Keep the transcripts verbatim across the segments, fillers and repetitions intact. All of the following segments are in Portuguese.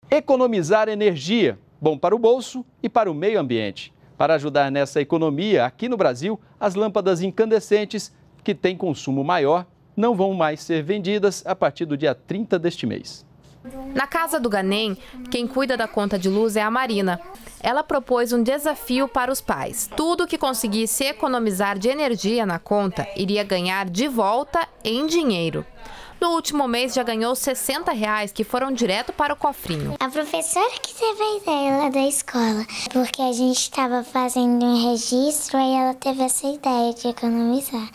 Economizar energia, bom para o bolso e para o meio ambiente. Para ajudar nessa economia, aqui no Brasil, as lâmpadas incandescentes, que têm consumo maior, não vão mais ser vendidas a partir do dia trinta deste mês. Na casa do Ganem, quem cuida da conta de luz é a Marina. Ela propôs um desafio para os pais. Tudo que conseguisse economizar de energia na conta iria ganhar de volta em dinheiro. No último mês já ganhou sessenta reais que foram direto para o cofrinho. A professora que teve a ideia lá da escola, porque a gente estava fazendo um registro e ela teve essa ideia de economizar.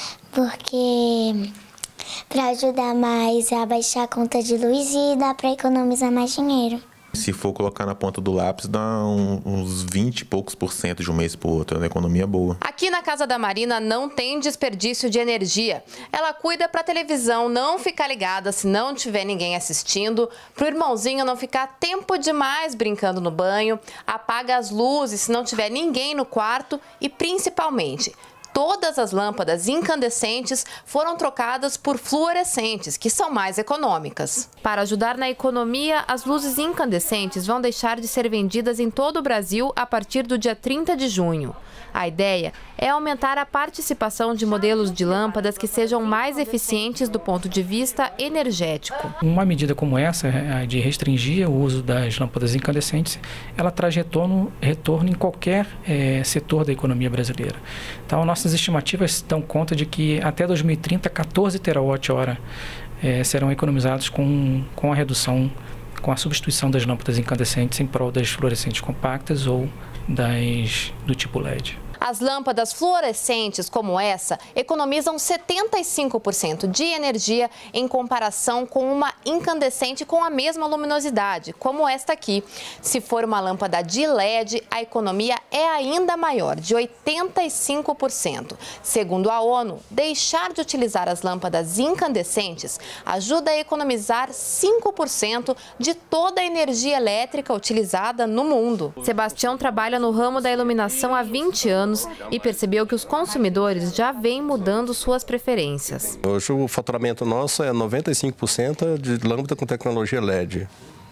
Porque para ajudar mais a baixar a conta de luz e dá para economizar mais dinheiro. Se for colocar na ponta do lápis, dá um, uns vinte e poucos por cento de um mês para o outro, é uma economia boa. Aqui na casa da Marina não tem desperdício de energia. Ela cuida para a televisão não ficar ligada se não tiver ninguém assistindo, para o irmãozinho não ficar tempo demais brincando no banho, apaga as luzes se não tiver ninguém no quarto e, principalmente, todas as lâmpadas incandescentes foram trocadas por fluorescentes, que são mais econômicas. Para ajudar na economia, as luzes incandescentes vão deixar de ser vendidas em todo o Brasil a partir do dia trinta de junho. A ideia é aumentar a participação de modelos de lâmpadas que sejam mais eficientes do ponto de vista energético. Uma medida como essa, de restringir o uso das lâmpadas incandescentes, ela traz retorno, retorno em qualquer é, setor da economia brasileira. Então, nossas estimativas dão conta de que até dois mil e trinta, quatorze terawatt-hora é, serão economizados com, com a redução, com a substituição das lâmpadas incandescentes em prol das fluorescentes compactas ou das do tipo L E D. As lâmpadas fluorescentes como essa economizam setenta e cinco por cento de energia em comparação com uma incandescente com a mesma luminosidade, como esta aqui. Se for uma lâmpada de L E D, a economia é ainda maior, de oitenta e cinco por cento. Segundo a ONU, deixar de utilizar as lâmpadas incandescentes ajuda a economizar cinco por cento de toda a energia elétrica utilizada no mundo. Sebastião trabalha no ramo da iluminação há vinte anos e percebeu que os consumidores já vêm mudando suas preferências. Hoje o faturamento nosso é noventa e cinco por cento de lâmpada com tecnologia L E D.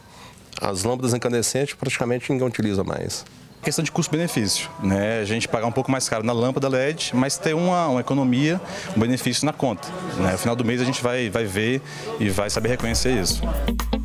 As lâmpadas incandescentes praticamente ninguém utiliza mais. Questão de custo-benefício, né? A gente pagar um pouco mais caro na lâmpada L E D, mas ter uma, uma economia, um benefício na conta, né? No final do mês a gente vai, vai ver e vai saber reconhecer isso.